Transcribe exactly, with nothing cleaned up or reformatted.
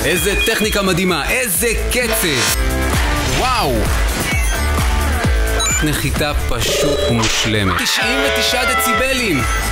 איזה טכניקה מדהימה, איזה קצב! וואו! נחיתה פשוט ומושלמת. תשעים ותשעה דציבלים!